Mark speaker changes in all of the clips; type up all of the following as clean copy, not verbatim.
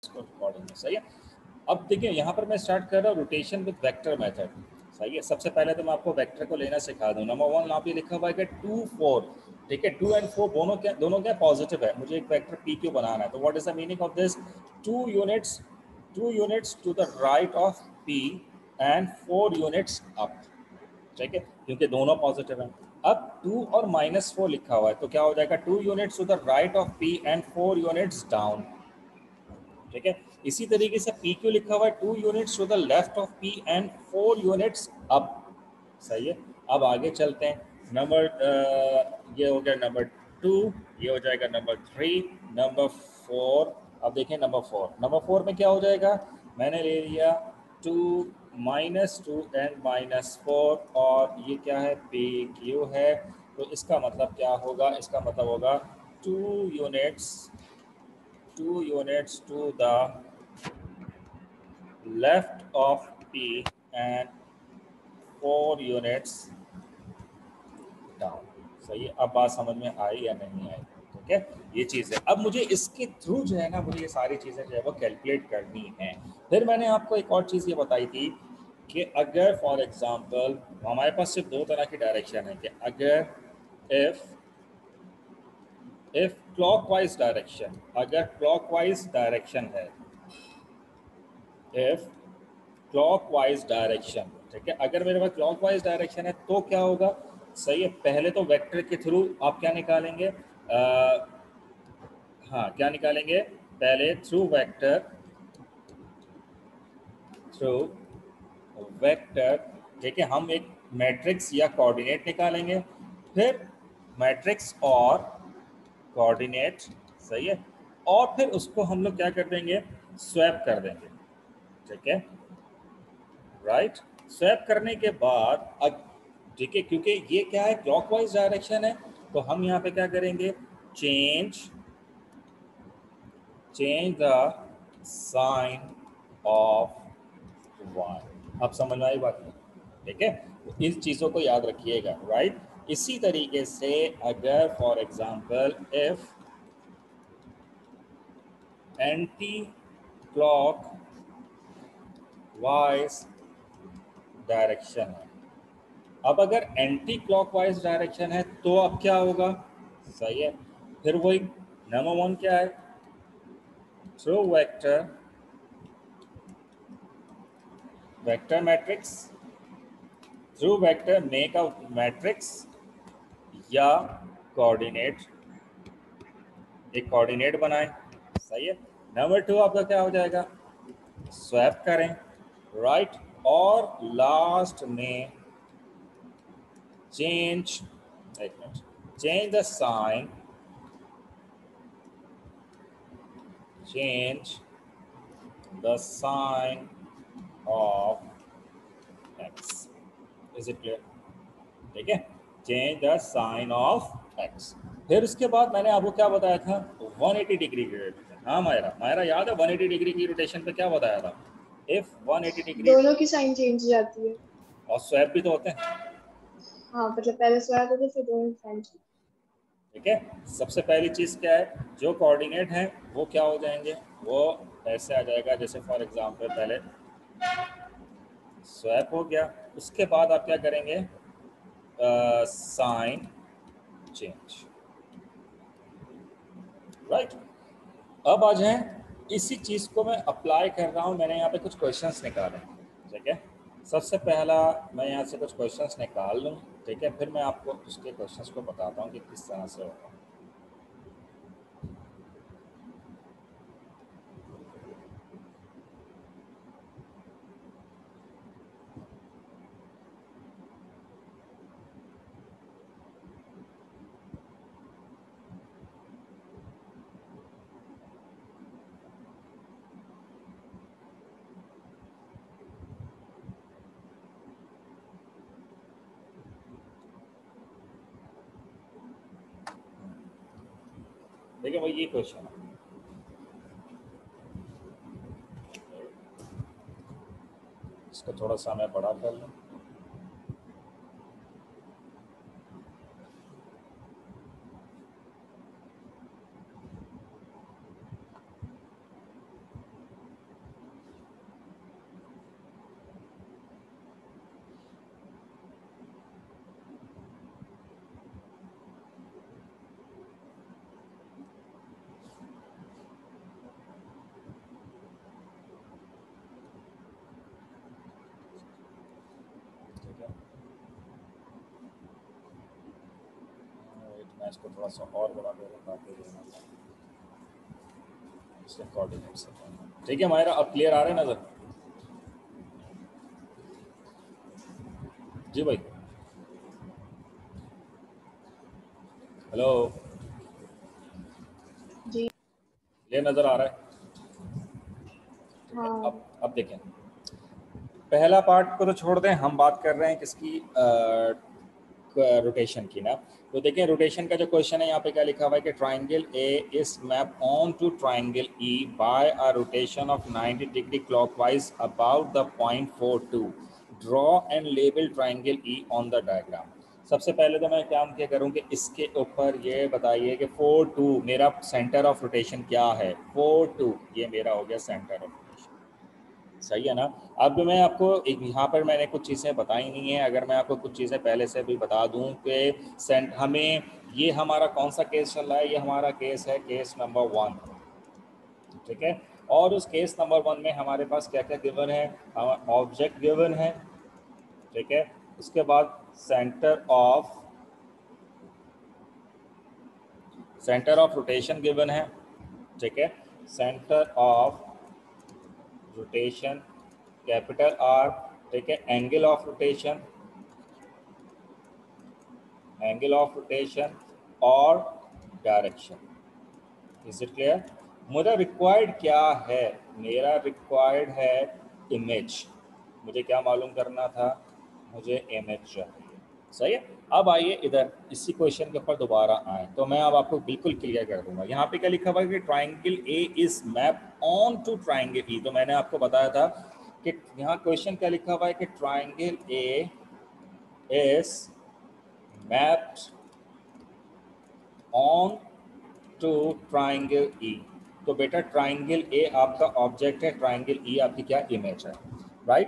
Speaker 1: इसको रिकॉर्डिंग में सही है। अब देखिए यहाँ पर मैं स्टार्ट कर रहा हूँ रोटेशन विद वेक्टर मेथड। सही है, सबसे पहले तो मैं आपको वेक्टर को लेना सिखा दूँ। नंबर वन यहाँ पे लिखा हुआ है कि 2 4, ठीक है। 2 और 4 दोनों क्या पॉजिटिव है। मुझे एक वेक्टर पी क्यू बनाना है, तो what is the meaning of this? 2 units to the right of P and 4 units up, ठीक है, क्योंकि दोनों पॉजिटिव हैं। अब 2 और -4 लिखा हुआ है, तो क्या हो जाएगा? 2 units to the right of P and 4 units down, ठीक है। इसी तरीके से पी क्यू लिखा हुआ है 2 units to the left of P and 4 units up, सही है। अब आगे चलते हैं। ये हो गया नंबर 2, ये हो जाएगा नंबर 3, नंबर 4। अब देखें नंबर 4 में क्या हो जाएगा? मैंने ले लिया 2 -2 एंड -4, और ये क्या है? पी क्यू है। तो इसका मतलब क्या होगा? इसका मतलब होगा 2 units 2 units to the left of P and 4 units down। सही है, अब बात समझ में आई या नहीं आई? ठीक है, ये चीज़ है। अब मुझे इसके थ्रू जो है ना, मुझे ये सारी चीज़ें जो है वो कैलकुलेट करनी है। फिर मैंने आपको एक और चीज़ ये बताई थी कि अगर फॉर एग्जांपल हमारे पास सिर्फ दो तरह की डायरेक्शन है, कि अगर इफ क्लॉकवाइज डायरेक्शन, अगर क्लॉकवाइज डायरेक्शन है, इफ क्लॉकवाइज डायरेक्शन, ठीक है। अगर मेरे पास क्लॉकवाइज डायरेक्शन है तो क्या होगा? सही है, पहले तो वेक्टर के थ्रू आप क्या निकालेंगे? हाँ, क्या निकालेंगे? पहले थ्रू वेक्टर, ठीक है, हम एक मैट्रिक्स या कोऑर्डिनेट निकालेंगे, फिर मैट्रिक्स और कोऑर्डिनेट, सही है, और फिर उसको हम लोग क्या कर देंगे? स्वैप कर देंगे, ठीक है, राइट। स्वैप करने के बाद ठीक है, क्योंकि ये क्या है? क्लॉकवाइज डायरेक्शन है, तो हम यहाँ पे क्या करेंगे? Change change the sign of y। अब समझ में आई बात नहीं? ठीक है, तो इस चीज़ों को याद रखिएगा, राइट। इसी तरीके से अगर for example if anticlockwise direction है, अब अगर एंटी क्लॉकवाइज डायरेक्शन है तो अब क्या होगा? सही है, फिर वही नंबर वन क्या है? Through vector matrix, through vector make a matrix या कोऑर्डिनेट, एक कोऑर्डिनेट बनाए, सही है। नंबर टू आपका क्या हो जाएगा? स्वैप करें, राइट। और लास्ट में चेंज, एक minute, change the sign, change the sign of x। Is it clear? ठीक है, change the sign of x। फिर उसके बाद मैंने आपको क्या बताया था? 180 डिग्री की रोटेशन। हाँ मायरा, मायरा याद है 180 डिग्री की रोटेशन पे क्या बताया था? इफ 180 डिग्री,
Speaker 2: दोनों की साइन चेंज हो जाती है।
Speaker 1: और स्वैप भी तो होते हैं,
Speaker 2: हाँ मतलब पहले स्वैप होते फिर दोनों की साइन चेंज।
Speaker 1: ठीक है। सबसे पहली चीज़ क्या है? जो कोऑर्डिनेट है वो क्या हो जाएंगे? वो ऐसे आ जाएगा, जैसे फॉर एग्जांपल पहले स्वैप हो गया, उसके बाद आप क्या करेंगे? Sign change, right. अब आ जाएं, इसी चीज़ को मैं अप्लाई कर रहा हूँ। मैंने यहाँ पे कुछ क्वेश्चंस निकाले, ठीक है। सबसे पहला मैं यहाँ से कुछ क्वेश्चंस निकाल लूँ, ठीक है, फिर मैं आपको उसके क्वेश्चंस को बताता हूँ कि किस तरह से होगा। देखिए भाई, ये क्वेश्चन है, इसको थोड़ा सा मैं बड़ा कर लूँ। इसको थोड़ा सा और बड़ा दे रहा ताकि इसके कोऑर्डिनेट से। ठीक है मायरा, अब क्लियर आ रहा है नजर? जी भाई, हेलो,
Speaker 2: जी
Speaker 1: क्लियर नजर आ रहा है?
Speaker 2: हाँ।
Speaker 1: अब देखें, पहला पार्ट को तो छोड़ दें, हम बात कर रहे हैं किसकी, रोटेशन की ना। तो देखें रोटेशन का जो क्वेश्चन है यहाँ पे क्या लिखा हुआ है कि triangle A is map on to triangle E by a rotation of 90 degree clockwise about the point 42। Draw and label triangle E on the diagram. सबसे पहले तो मैं काम क्या करूँ कि इसके ऊपर ये बताइए कि 42 मेरा सेंटर ऑफ रोटेशन क्या है। 42 ये मेरा हो गया सेंटर ऑफ रोटेशन, सही है ना। अब मैं आपको एक यहाँ पर मैंने कुछ चीज़ें बताई नहीं है, अगर मैं आपको कुछ चीज़ें पहले से भी बता दूं कि हमें ये हमारा कौन सा केस चल रहा है, ये हमारा केस है केस नंबर 1, ठीक है। और उस केस नंबर 1 में हमारे पास क्या क्या गिवन है, ऑब्जेक्ट गिवन है, ठीक है। उसके बाद सेंटर ऑफ रोटेशन गिवन है, ठीक है। Centre of rotation capital R, ठीक है। एंगल ऑफ रोटेशन और डायरेक्शन। Is it clear? मेरा रिक्वायर्ड क्या है, मेरा रिक्वायर्ड है इमेज। मुझे क्या मालूम करना था, मुझे इमेज चाहिए, सही है। अब आइए इधर इसी क्वेश्चन के ऊपर दोबारा आए तो मैं अब आपको बिल्कुल क्लियर कर दूंगा। यहाँ पे क्या लिखा हुआ है कि triangle A is map on to triangle E. तो मैंने आपको बताया था कि यहाँ क्वेश्चन क्या लिखा हुआ है कि triangle A is mapped on to triangle E. तो बेटा ट्राइंगल ए आपका ऑब्जेक्ट है, ट्राइंगल ई आपकी क्या इमेज है, राइट।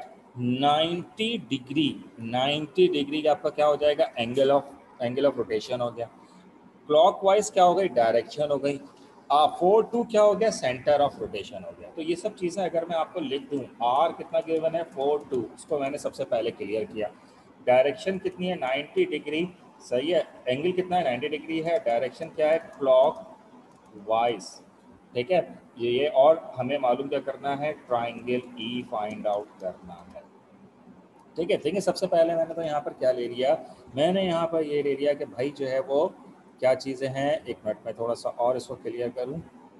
Speaker 1: 90 डिग्री का आपका क्या हो जाएगा, एंगल ऑफ रोटेशन हो गया। क्लॉकवाइज क्या हो गई, डायरेक्शन हो गई। 42 क्या हो गया, सेंटर ऑफ रोटेशन हो गया। तो ये सब चीज़ें अगर मैं आपको लिख दूं, आर कितना गिवन है 42, उसको मैंने सबसे पहले क्लियर किया। डायरेक्शन कितनी है 90 डिग्री, सही है। एंगल कितना है 90 डिग्री है, डायरेक्शन क्या है क्लॉक वाइज, ठीक है। ये और हमें मालूम क्या करना है, ट्राइंगल ई फाइंड आउट करना है, ठीक है। देखिए सबसे पहले मैंने तो यहाँ पर क्या ले लिया, मैंने यहाँ पर ये ले लिया कि भाई जो है वो क्या चीज़ें हैं। एक मिनट में थोड़ा सा और इसको क्लियर करूँ,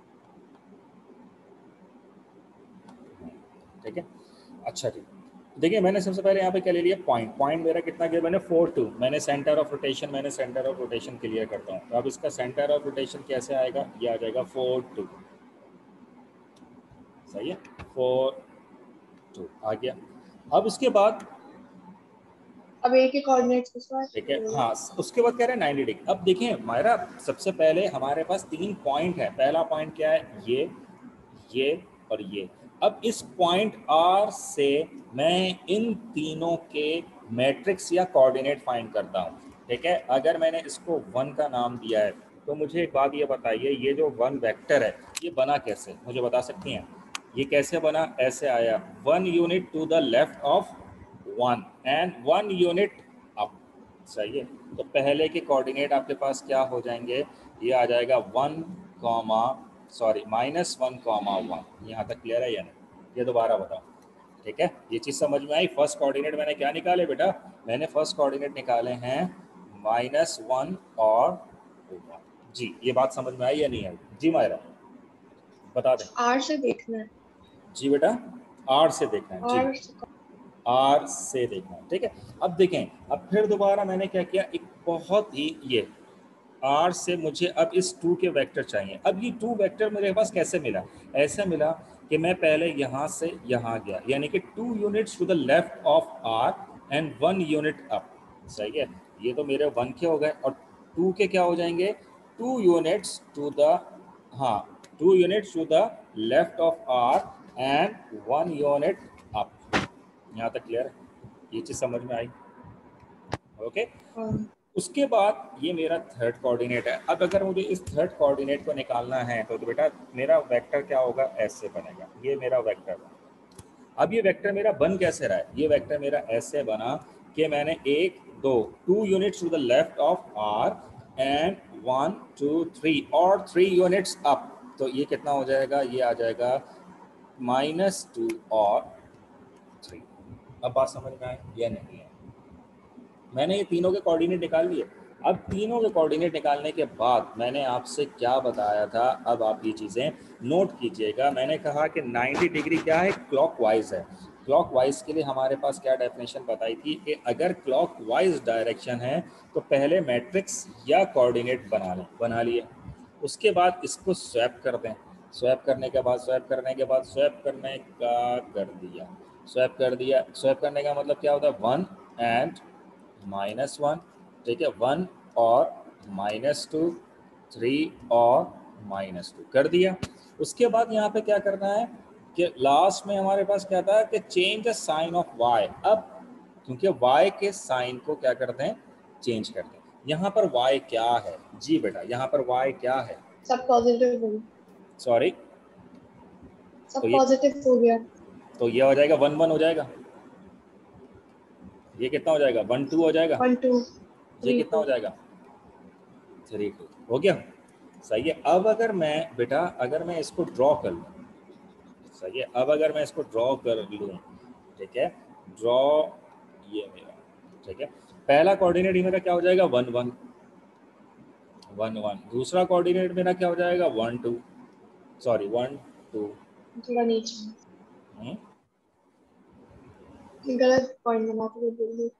Speaker 1: ठीक है। अच्छा ठीक, देखिए मैंने सबसे पहले यहाँ पे क्या ले लिया, पॉइंट मेरा कितना गिवन है 42। मैंने सेंटर ऑफ रोटेशन क्लियर करता हूँ। तो अब इसका सेंटर ऑफ रोटेशन कैसे आएगा, ये आ जाएगा 42, सही है। 42 आ गया। अब उसके बाद
Speaker 2: अब एक ही कोऑर्डिनेट्स के साथ
Speaker 1: ठीक है, हाँ उसके बाद कह रहे हैं 90 डिग्री। अब देखिए मायरा, सबसे पहले हमारे पास 3 पॉइंट है। पहला पॉइंट क्या है, ये और ये। अब इस पॉइंट आर से मैं इन तीनों के मैट्रिक्स या कोऑर्डिनेट फाइंड करता हूँ, ठीक है। अगर मैंने इसको 1 का नाम दिया है तो मुझे एक बात ये बताइए, ये जो 1 वेक्टर है ये बना कैसे, मुझे बता सकती हैं? ये कैसे बना, ऐसे आया 1 unit to the left of 1 and 1 unit up, सही है। तो पहले के कोऑर्डिनेट आपके पास क्या हो जाएंगे, ये आ जाएगा -1,1। यहाँ तक क्लियर है या नहीं, ये दोबारा बताओ, ठीक है। ये चीज़ समझ में आई। फर्स्ट कोऑर्डिनेट मैंने क्या निकाले बेटा, मैंने फर्स्ट कोऑर्डिनेट निकाले हैं -1 और 1। जी ये बात समझ में आई या नहीं आई? जी मायरा बता दें।
Speaker 2: आर से देखना है।
Speaker 1: जी बेटा, आर से देखना है, जी
Speaker 2: आर
Speaker 1: आर से देखना है, ठीक है। अब देखें, अब फिर दोबारा मैंने क्या किया, एक बहुत ही ये आर से मुझे अब इस 2 के वेक्टर चाहिए। अब ये 2 वेक्टर मेरे पास कैसे मिला, ऐसे मिला कि मैं पहले यहाँ से यहाँ गया, यानी कि 2 units to the left of R and 1 unit up, सही है। ये तो मेरे 1 के हो गए और 2 के क्या हो जाएंगे, 2 यूनिट्स टू द, हाँ 2 units to the left of R and 1 unit up. यहाँ तक क्लियर है, ये चीज़ समझ में आई, ओके। उसके बाद ये मेरा थर्ड कोऑर्डिनेट है। अब अगर मुझे इस थर्ड कोऑर्डिनेट को निकालना है तो बेटा मेरा वेक्टर क्या होगा, ऐसे बनेगा, ये मेरा वेक्टर बना। अब ये वेक्टर मेरा बन कैसे रहा है, ये वेक्टर मेरा ऐसे बना कि मैंने 1 2 2 units to the left of R and 1 2 3 और 3 यूनिट्स अप, तो ये कितना हो जाएगा, ये आ जाएगा -2 और 3। अब बात समझ में आए या नहीं है? मैंने ये तीनों के कोऑर्डिनेट निकाल लिए। अब तीनों के कोऑर्डिनेट निकालने के बाद मैंने आपसे क्या बताया था, अब आप ये चीज़ें नोट कीजिएगा। मैंने कहा कि 90 डिग्री क्या है, क्लॉकवाइज है। क्लॉकवाइज के लिए हमारे पास क्या डेफिनेशन बताई थी कि अगर क्लॉकवाइज डायरेक्शन है तो पहले मैट्रिक्स या कोऑर्डिनेट बना लिए, उसके बाद इसको स्वैप कर दें। स्वैप करने के बाद स्वैप करने का कर दिया, स्वैप कर दिया। स्वैप करने का मतलब क्या होता है, 1 एंड -1, ठीक है, 1 और -2, 3 और -2 कर दिया। उसके बाद यहाँ पे क्या करना है कि लास्ट में हमारे पास क्या था कि change the sign of y। अब क्योंकि y के साइन को क्या करते हैं, चेंज करते हैं। यहाँ पर y क्या है जी बेटा, यहाँ पर y क्या है,
Speaker 2: सब पॉजिटिव हो गया,
Speaker 1: सॉरी, तो
Speaker 2: सब पॉजिटिव हो गया।
Speaker 1: ये हो जाएगा 1 1 हो जाएगा, ये कितना हो जाएगा 1 2 हो जाएगा,
Speaker 2: 1 2
Speaker 1: ये
Speaker 2: 3
Speaker 1: कितना
Speaker 2: 2।
Speaker 1: हो जाएगा 3 2 हो गया। सही है। अब अगर मैं बेटा, अगर मैं इसको ड्रॉ कर लूँ, सही है, अब अगर मैं इसको ड्रॉ कर लूँ, ठीक है, ड्रॉ ये मेरा, ठीक है, पहला कोऑर्डिनेट मेरा क्या हो जाएगा 1 1 1 1, दूसरा कोऑर्डिनेट मेरा क्या हो जाएगा 1 2, सॉरी 1 2,
Speaker 2: थोड़ा नीचे गलत पॉइंट बनाते हुए बोल दी।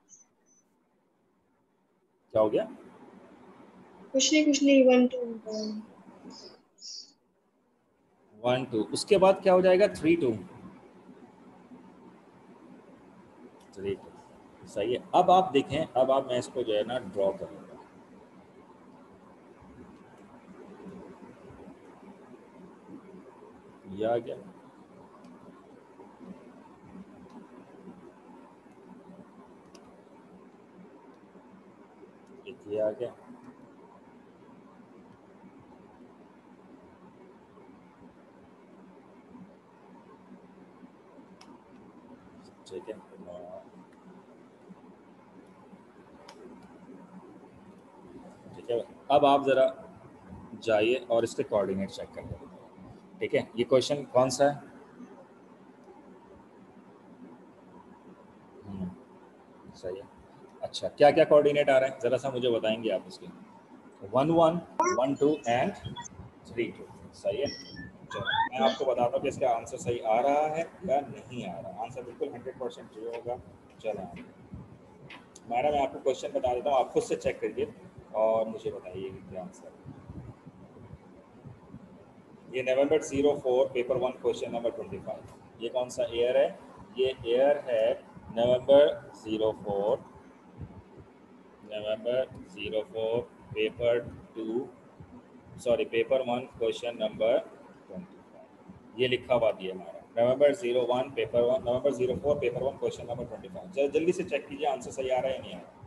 Speaker 1: क्या हो गया,
Speaker 2: कुछ नहीं 1 2।
Speaker 1: 1 2, उसके बाद क्या हो जाएगा 3 2, 3 2। सही है। अब आप देखें, अब आप, मैं इसको जो है ना ड्रॉ करूँगा, ये आ गया, एक ये आ गया, ठीक है, ठीक है। अब आप ज़रा जाइए और इसके कोऑर्डिनेट चेक कर लीजिए, ठीक है। ये क्वेश्चन कौन सा है, सही है। अच्छा, क्या क्या कोऑर्डिनेट आ रहे हैं ज़रा सा मुझे बताएंगे आप इसके, 1 1 1 2 एंड 3 2, सही है। चलो मैं आपको बताता हूँ कि इसका आंसर सही आ रहा है या नहीं आ रहा। आंसर बिल्कुल 100% ट्रू होगा। चलो मैडम, मैं आपको क्वेश्चन बता देता हूँ, आप खुद से चेक करिए और मुझे बताइए कि क्या आंसर है। ये नवंबर 04 पेपर 1 क्वेश्चन नंबर 25, ये कौन सा ईयर है, ये ईयर है November 04, November 04 paper 2, sorry paper 1 question number 25, ये लिखा हुआ दिया हमारा November 01 paper 1, November 04 paper 1 question number 25। जल्दी से चेक कीजिए आंसर सही आ रहा है या नहीं आ रहा।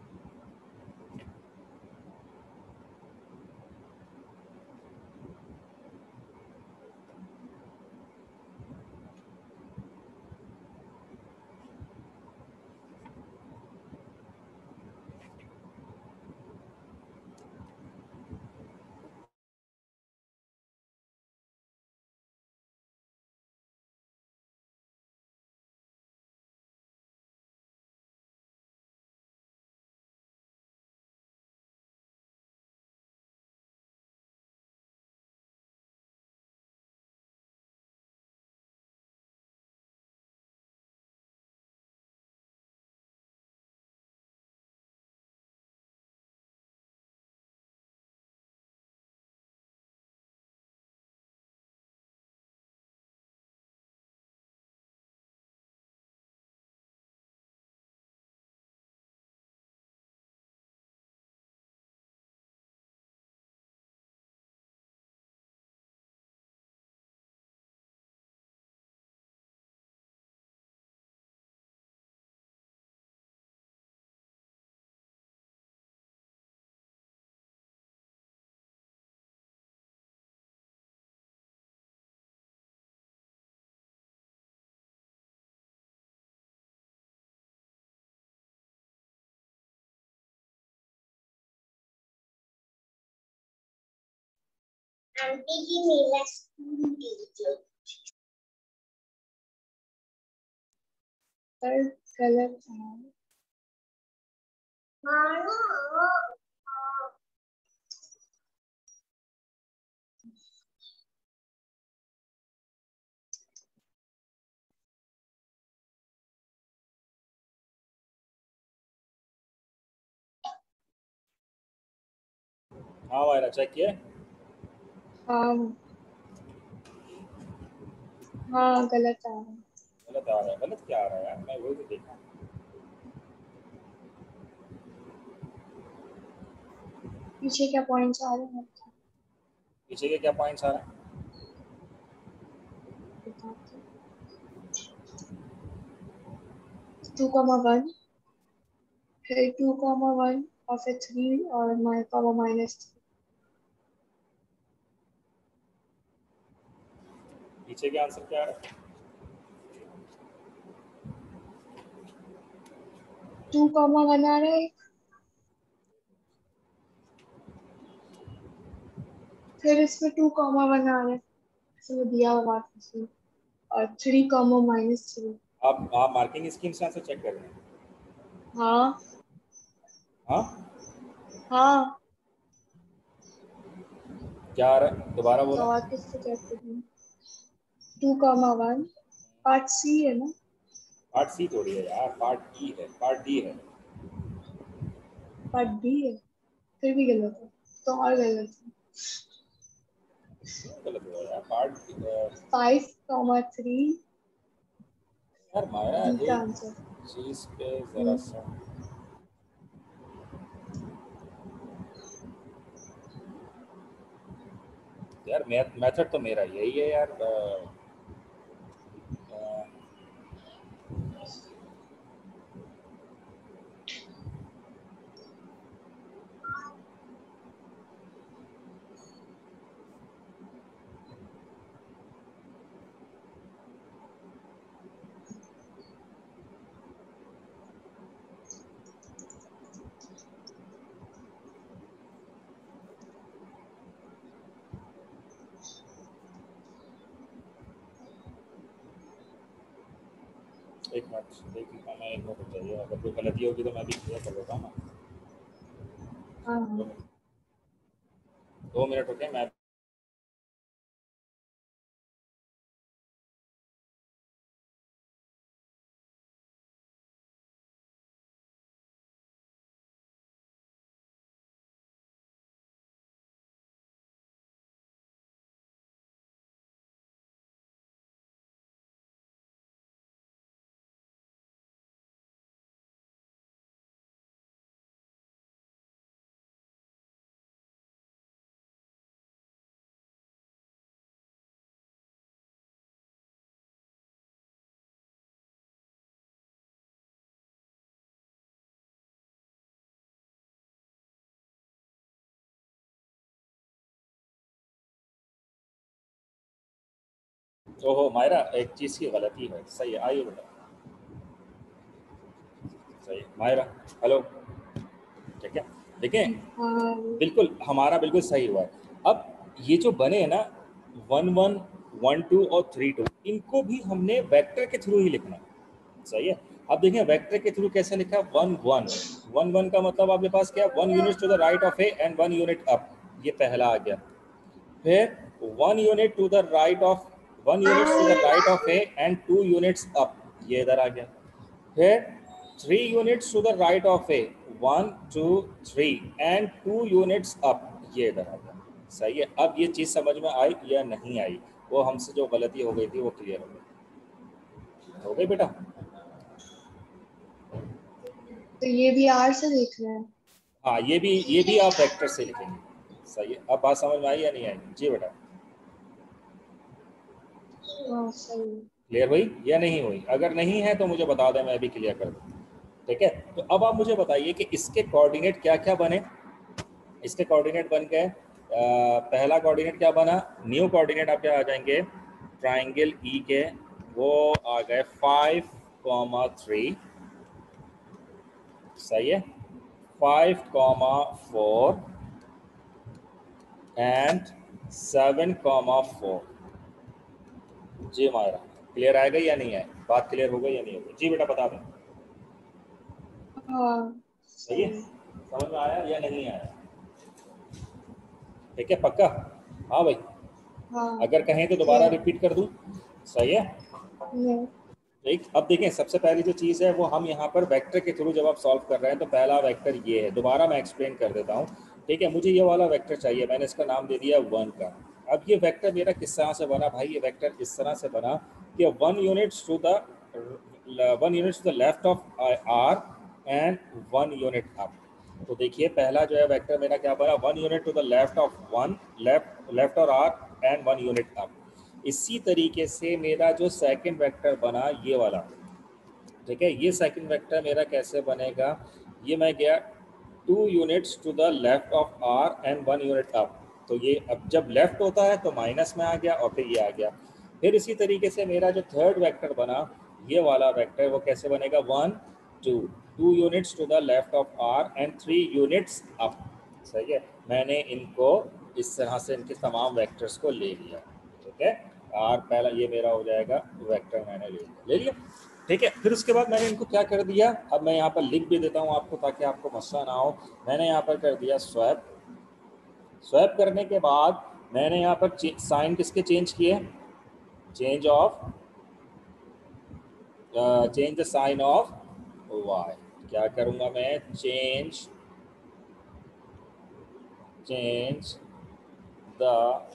Speaker 2: आंटी जी मेरा स्कूल टीचर पर गलत है।
Speaker 1: हाँ मायरा चेक किए?
Speaker 2: हाँ हाँ गलत आ रहा है।
Speaker 1: गलत आ रहा है। गलत क्या आ रहा है यार, मैं वही तो देखा।
Speaker 2: पीछे क्या पॉइंट्स आ रहे हैं
Speaker 1: पीछे के क्या पॉइंट्स आ रहे हैं?
Speaker 2: बताते हैं। 2,1 फिर 2,1 और फिर 3 और -3।
Speaker 1: पीछे के आंसर क्या आ रहा है?
Speaker 2: 2,1 आ रहा है, फिर इसमें 2,1 आ रहा है, इसमें दिया हुआ बात इसमें, और 3,-3।
Speaker 1: आप मार्किंग स्कीम से आंसर चेक कर रहे हैं?
Speaker 2: हाँ
Speaker 1: हाँ
Speaker 2: हाँ,
Speaker 1: क्या आ रहा है, दोबारा
Speaker 2: तो
Speaker 1: बोला।
Speaker 2: और किससे चेक करूँ? 2,1 पार्ट सी है ना?
Speaker 1: पार्ट सी थोड़ी है यार, पार्ट ई है, पार्ट डी है।
Speaker 2: पार्ट डी है, फिर भी गलत है, तो और गलत है।
Speaker 1: क्यों गलत हुआ यार? पार्ट
Speaker 2: 5,3
Speaker 1: यार माया
Speaker 2: डी का
Speaker 1: एक
Speaker 2: आंसर।
Speaker 1: चीज पे जरा सा यार, मेथड तो मेरा यही है यार। अ, एक मिनट, एक मिनट, मैं एक मिनट चाहिए। अगर कोई गलती होगी तो मैं भी क्लियर कर देता हूँ ना।
Speaker 2: हाँ
Speaker 1: दो
Speaker 2: हाँ।
Speaker 1: मिनट, 2 मिनट रुके मैं। ओहो मायरा, एक चीज़ की गलती है। सही है, आइए बेटा। सही है मायरा, हेलो, ठीक है। देखें,
Speaker 2: हाँ
Speaker 1: बिल्कुल हमारा बिल्कुल सही हुआ है। अब ये जो बने हैं ना 1 1 1 2 और 3 2, इनको भी हमने वेक्टर के थ्रू ही लिखना है। सही है। अब देखें वेक्टर के थ्रू कैसे लिखा। 1 1 1 1 का मतलब आपके पास क्या, 1 unit to the right of A and 1 unit up, ये पहला आ गया। फिर 1 unit to the right of 1 units to the right of A and 2 units up, ये इधर आ गया। फिर 3 units to the right of A 1 2 3 and 2 units up, ये इधर आ गया। सही है। अब ये चीज़ समझ में आई या नहीं आई, वो हमसे जो गलती हो गई थी वो क्लियर हो गई बेटा।
Speaker 2: तो ये भी आर से देखना है।
Speaker 1: हाँ, ये भी आप वेक्टर से लिखेंगे। सही है। अब बात समझ में आई या नहीं आई? जी बेटा।
Speaker 2: हाँ सही है।
Speaker 1: क्लियर हुई या नहीं हुई? अगर नहीं है तो मुझे बता दें, मैं भी क्लियर कर दूँ। ठीक है। तो अब आप मुझे बताइए कि इसके कोऑर्डिनेट क्या क्या बने। इसके कोऑर्डिनेट बन गए, पहला कोऑर्डिनेट क्या बना, न्यू कोऑर्डिनेट आपके आ जाएंगे ट्राइंगल ई के, वो आ गए 5,3। सही है। 5,4 एंड 7,4। जी मायरा, क्लियर आएगा या नहीं आएगा? बात क्लियर हो गई या नहीं हो गई? जी बेटा बता दें।
Speaker 2: हाँ
Speaker 1: सही है,
Speaker 2: सही।
Speaker 1: समझ में आया या नहीं आया? ठीक है, पक्का? हाँ भाई,
Speaker 2: हाँ
Speaker 1: अगर कहें तो दोबारा
Speaker 2: क्लियर।
Speaker 1: रिपीट कर दूं? सही है।
Speaker 2: नहीं।
Speaker 1: ठीक, अब देखें, सबसे पहली जो चीज़ है वो हम यहाँ पर वेक्टर के थ्रू जब आप सॉल्व कर रहे हैं तो पहला वेक्टर ये है। दोबारा मैं एक्सप्लेन कर देता हूँ। ठीक है, मुझे ये वाला वेक्टर चाहिए, मैंने इसका नाम दे दिया 1 का। अब ये वेक्टर मेरा किस तरह से बना भाई? ये वेक्टर इस तरह से बना कि 1 unit to the left of R and 1 unit up. तो देखिए पहला जो है वेक्टर मेरा क्या बना? 1 unit to the left of left और आर एंड 1 यूनिट अप। इसी तरीके से मेरा जो सेकंड वेक्टर बना ये वाला, ठीक है, ये सेकंड वेक्टर मेरा कैसे बनेगा? ये मैं गया 2 units to the left of R and 1 unit up. तो ये अब जब लेफ्ट होता है तो माइनस में आ गया और फिर ये आ गया। फिर इसी तरीके से मेरा जो थर्ड वेक्टर बना ये वाला वेक्टर, वो कैसे बनेगा? 2 units to the left of R and 3 units up. सही है, मैंने इनको इस तरह से इनके तमाम वेक्टर्स को ले लिया। ठीक है, आर पहला ये मेरा हो जाएगा वेक्टर, मैंने ले लिया। ठीक है, फिर उसके बाद मैंने इनको क्या कर दिया, अब मैं यहाँ पर लिख भी देता हूँ आपको ताकि आपको मसला ना हो। मैंने यहाँ पर कर दिया स्वैप। स्वैप करने के बाद मैंने यहाँ पर साइन किसके चेंज किए? Change the sign of Y. क्या करूँगा मैं? Change the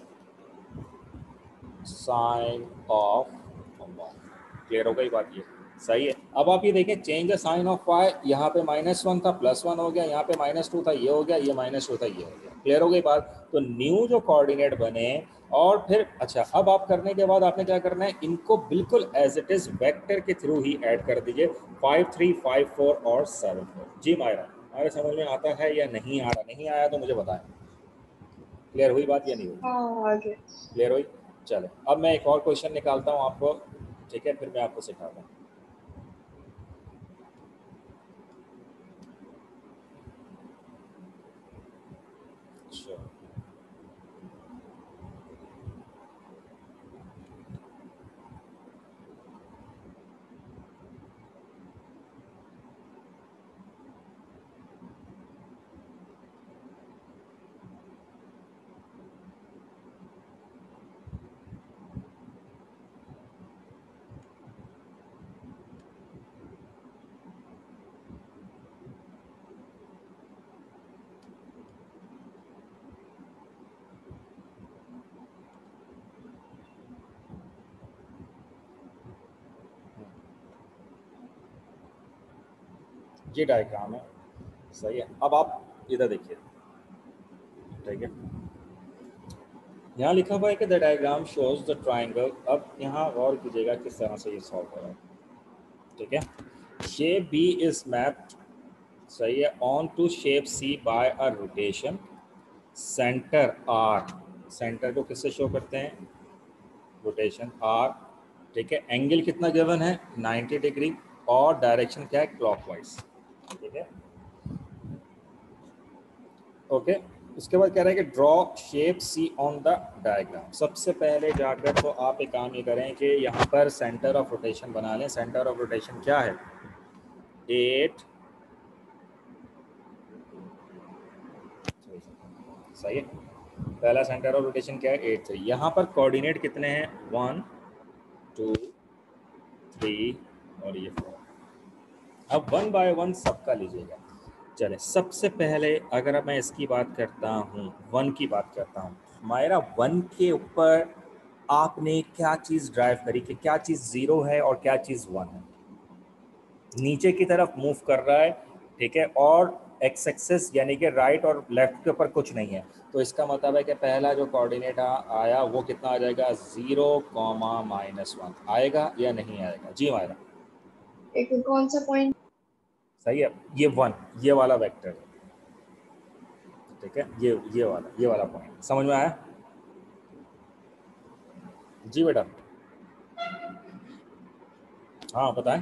Speaker 1: sign of Y. Clear हो गई बात? ये सही है। अब आप ये देखें, change the sign of Y, यहाँ पे -1 था +1 हो गया, यहाँ पे -2 था ये हो गया, ये -2 था ये हो गया। क्लियर हो गई बात? तो न्यू जो कोऑर्डिनेट बने और फिर अच्छा, अब आप करने के बाद आपने क्या करना है? इनको बिल्कुल एज इट इज वेक्टर के थ्रू ही ऐड कर दीजिए, 5 3 5 4 और 7 4। जी मायरा, हमारे समझ में आता है या नहीं आ रहा? नहीं आया तो मुझे बताएं। क्लियर हुई बात या नहीं हुई?
Speaker 2: हाँ आगे।
Speaker 1: क्लियर हुई? चलो अब मैं एक और क्वेश्चन निकालता हूँ आपको, ठीक है, फिर मैं आपको सिखाता हूँ। Sure. ये डायग्राम है, सही है। अब आप इधर देखिए, ठीक है, यहाँ लिखा हुआ है कि the diagram shows the triangle. अब यहाँ गौर कीजिएगा किस तरह से ये सॉल्व करा है। ठीक है, शेप बी इज मैप्ड, सही है, on to shape C by a rotation. Centre R, centre को किससे शो करते हैं? Rotation R. ठीक है, एंगल कितना गिवन है? 90 डिग्री, और डायरेक्शन क्या है? क्लॉकवाइज। ठीक है, ओके। उसके बाद कह रहा है कि draw shape C on the diagram. सबसे पहले जाकर तो आप एक काम ये करें कि यहाँ पर सेंटर ऑफ रोटेशन बना लें। सेंटर ऑफ रोटेशन क्या है? 8, सही है, पहला सेंटर ऑफ रोटेशन क्या है? 8 3। यहाँ पर कोऑर्डिनेट कितने हैं? 1 2 3 और ये 4। अब 1 बाय 1 सबका लीजिएगा। चले, सबसे पहले अगर मैं इसकी बात करता हूँ, 1 की बात करता हूँ, मायरा 1 के ऊपर आपने क्या चीज़ ड्राइव करी कि क्या चीज़ 0 है और क्या चीज़ 1 है? नीचे की तरफ मूव कर रहा है, ठीक है, और एक्स एक्सिस यानी कि राइट और लेफ्ट के ऊपर कुछ नहीं है। तो इसका मतलब है कि पहला जो कोऑर्डिनेट आया वो कितना आ जाएगा? 0, -1 आएगा या नहीं आएगा? जी मायरा,
Speaker 2: एक कौन सा पॉइंट?
Speaker 1: सही है, ये 1, ये वाला वेक्टर है। ठीक है, ये वाला पॉइंट समझ में आया? जी बेटा, हाँ बताएं।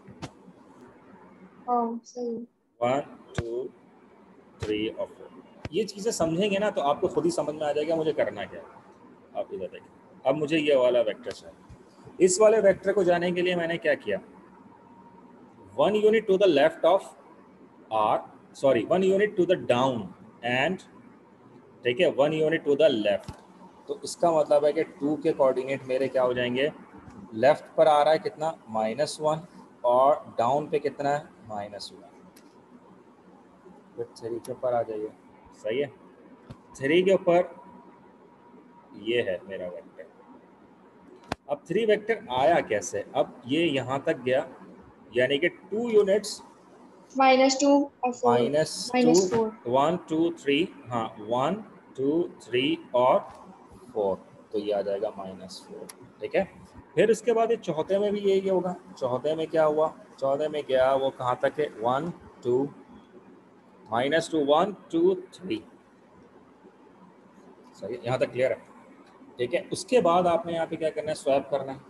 Speaker 2: हाँ सही।
Speaker 1: 1 2 3 और 4, ये चीज़ें समझेंगे ना तो आपको खुद ही समझ में आ जाएगा मुझे करना क्या है। आप इधर देखिए, अब मुझे ये वाला वेक्टर चाहिए। इस वाले वेक्टर को जाने के लिए मैंने क्या किया, 1 unit to the left of R, sorry 1 unit to the down and, ठीक है, 1 यूनिट टू द लेफ्ट। तो इसका मतलब है कि 2 के कोऑर्डिनेट मेरे क्या हो जाएंगे, लेफ्ट पर आ रहा है कितना -1 और डाउन पे कितना है -1। फिर 3 के ऊपर आ जाइए, सही है, 3 के ऊपर ये है मेरा वेक्टर। अब 3 वेक्टर आया कैसे, अब ये यहाँ तक गया यानी कि 2 यूनिट्स
Speaker 2: -2 और 4,
Speaker 1: -2,
Speaker 2: -4।
Speaker 1: 1 2 3, हाँ 1 2 3 और 4, तो ये आ जाएगा -4, ठीक है। फिर उसके बाद ये चौथे में भी यही होगा। चौथे में क्या हुआ, चौथे में गया वो कहाँ तक है, 1 2 -2 1 2 3, सही है, यहाँ तक क्लियर है, ठीक है। उसके बाद आपने यहाँ पे क्या करना है, स्वैप करना है,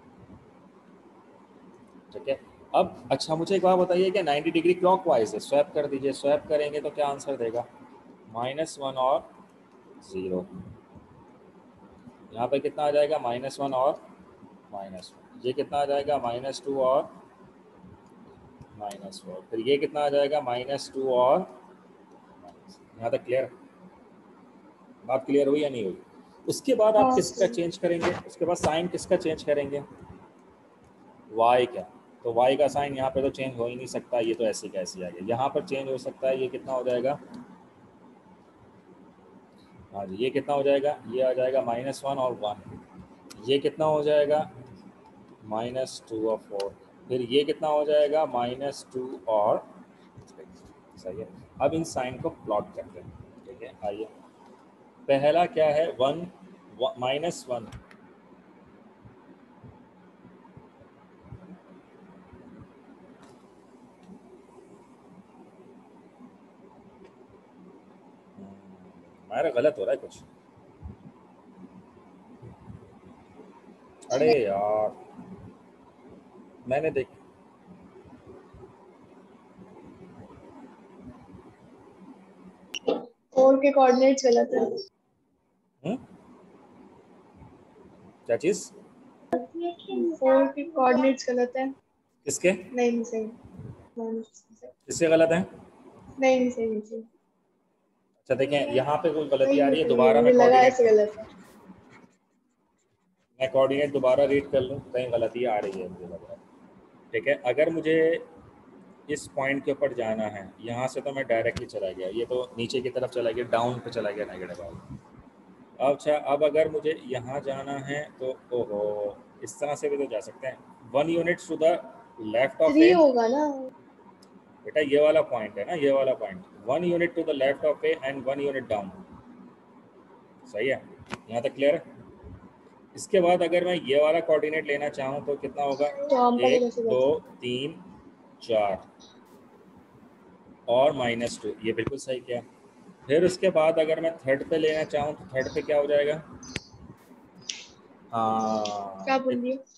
Speaker 1: ठीक है। अब अच्छा मुझे एक बात बताइए कि 90 डिग्री क्लॉकवाइज है, स्वैप कर दीजिए, स्वैप करेंगे तो क्या आंसर देगा, -1 और 0। यहाँ पे कितना आ जाएगा, -1 और -1, ये कितना आ जाएगा, -2 और -4, फिर ये कितना आ जाएगा, -2 और यहाँ तक क्लियर, बात क्लियर हुई या नहीं हुई। उसके बाद आप
Speaker 2: हाँ
Speaker 1: किसका
Speaker 2: सर।
Speaker 1: चेंज करेंगे, उसके बाद साइन किसका चेंज करेंगे, y का। तो y का साइन यहाँ पे तो चेंज हो ही नहीं सकता, ये तो ऐसे कैसे आ गया, यहाँ पर चेंज हो सकता है, ये कितना हो जाएगा, हाँ जी, ये कितना हो जाएगा, ये आ जाएगा -1 और 1, ये कितना हो जाएगा, -2 और 4, फिर ये कितना हो जाएगा, -2 और 3, सही है। अब इन साइन को प्लॉट करते हैं, ठीक है, आइए। पहला क्या है, -1, हमारा गलत हो रहा है कुछ, अरे यार मैंने देख,
Speaker 2: 4 के कोऑर्डिनेट्स गलत है।
Speaker 1: क्या चीज़,
Speaker 2: 4 के कोऑर्डिनेट्स गलत है।
Speaker 1: किसके,
Speaker 2: नहीं सही, नहीं
Speaker 1: किसके गलत है।
Speaker 2: नहीं सही, नहीं सही।
Speaker 1: अच्छा देखें, यहाँ पे कोई गलती
Speaker 2: सही
Speaker 1: आ
Speaker 2: है,
Speaker 1: रही है,
Speaker 2: सही है,
Speaker 1: दोबारा
Speaker 2: मुझे
Speaker 1: मैं
Speaker 2: लगा
Speaker 1: कोऑर्डिनेट,
Speaker 2: ऐसे गलत है।
Speaker 1: मैं कोऑर्डिनेट दोबारा रीड कर लूँ, कहीं गलती आ रही है मुझे लग रहा है, ठीक है। अगर मुझे इस पॉइंट के ऊपर जाना है, यहाँ से तो मैं डायरेक्टली चला गया, ये तो नीचे की तरफ चला गया, डाउन पे चला गया नेगेटिव वाला। अच्छा अब अगर मुझे यहाँ जाना है तो ओहो, इस तरह से भी तो जा सकते हैं, 1 unit to the left of
Speaker 2: 3
Speaker 1: A,
Speaker 2: होगा ना।
Speaker 1: बेटा ये वाला पॉइंट है ना, ये वाला point, 1 unit to the left of A and 1 unit down, सही है, यहाँ तक क्लियर है। इसके बाद अगर मैं ये वाला कोऑर्डिनेट लेना चाहूँ तो कितना होगा,
Speaker 2: तो हम पहले
Speaker 1: 1
Speaker 2: कैसे
Speaker 1: 2
Speaker 2: करते हैं?
Speaker 1: 3 4 और -2, ये बिल्कुल सही किया। फिर उसके बाद अगर मैं थर्ड पे लेना चाहूँ तो थर्ड पे क्या हो जाएगा,
Speaker 2: क्या
Speaker 1: हाँ
Speaker 2: बोल रही हो?